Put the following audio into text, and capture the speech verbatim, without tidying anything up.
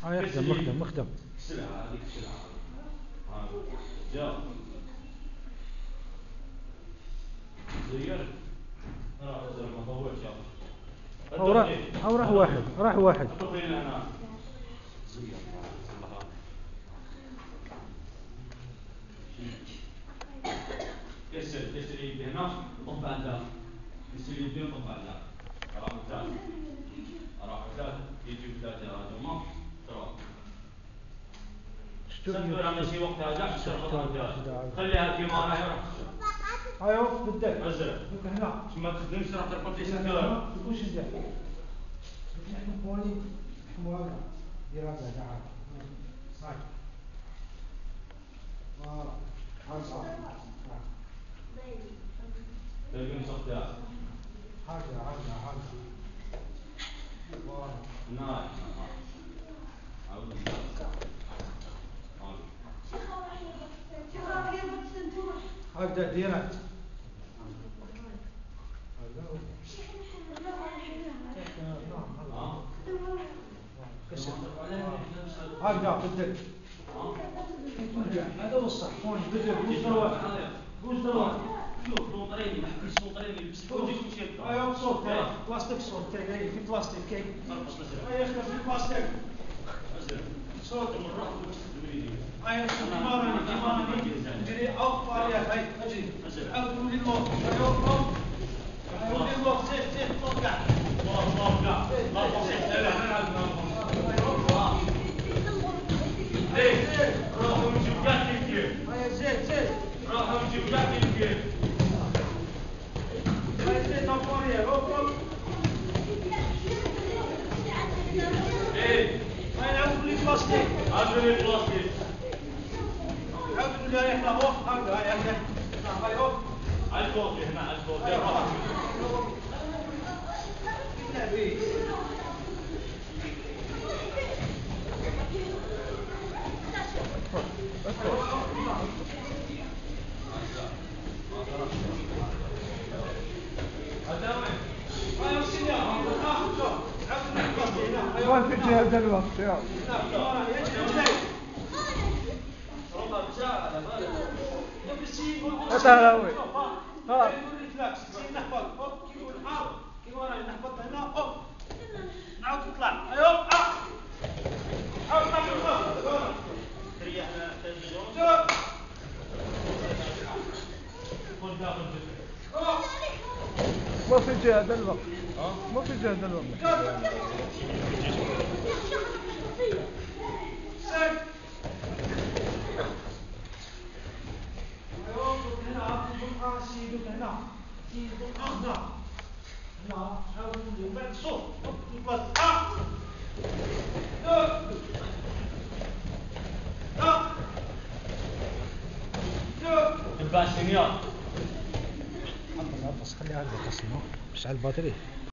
اه يخدم مخدم مخدم السلعة هذيك السلعة ها جاء زير راح زر ما طولش او راح او راح واحد راح واحد هنا زير الله كسر كسر يدي هنا طب على الداخل كسر يدي وطب على الداخل راح ثلاثة راح ثلاثة يجي ثلاثة هذا ما ترى سفر أنا شيء وقت هذا شرط خليها كمان هاي راح ايوه بدك أزرق هنا ما تقدمش راح تربط لي سكر تقولش زين نحن فوني حموالنا يراجع تعال هاي اه هذا تلقين صفتها حاجة حاجة حاجة ناي هكذا ديرك هكذا بدك هذا هو الصح هون بدك بوش دروات بوش دروات شوف نوطريني محبس نوطريني بس كل شيء مشي ايوه صوت بلاستيك صوت كي في بلاستيك كي اي اخي في بلاستيك صوت من الرحم اي كمارني كمارني جري اغفر يا هاي اجري عودوا لي الموت ايوه عودوا لي الموت زيت زيت طلع الله طلع لا تصيح لا احنا ليه راحوا نجيب قاتل كيف هاي زيت زيت راحوا نجيب قاتل كيف هاي زيت اغفر يا اغفر ايه هاي عودوا لي بلاستيك عودوا لي بلاستيك عودوا لي هاي احنا اوف هاي هاي احنا هاي اوف على الفوق هنا على الفوق راح ما في جهة الوقت يا هذا ها نعود تطلع ايوه عاود تطلع تريحنا تنزلون كل داخل ما في جهة الوقت ما في جهة الوقت الباشنيات حط النفس خليها على القسمة مش على البطارية